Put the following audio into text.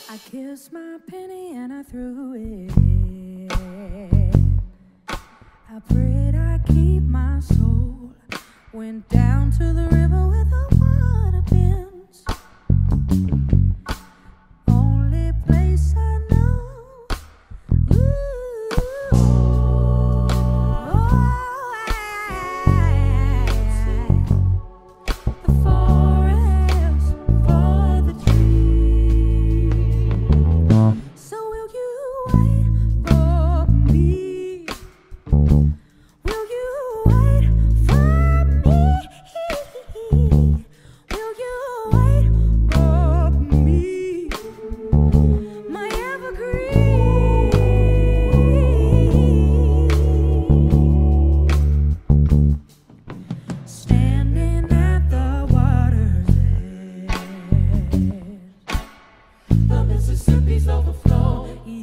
I kissed my penny and I threw it. I prayed I'd keep my soul. Went down to the river where the water bends. Only place I know. The forest for the trees. So will you wait for me? Will you wait for me? Will you wait for me? My evergreen. Standing at the water's edge. The Mississippi's overflowing.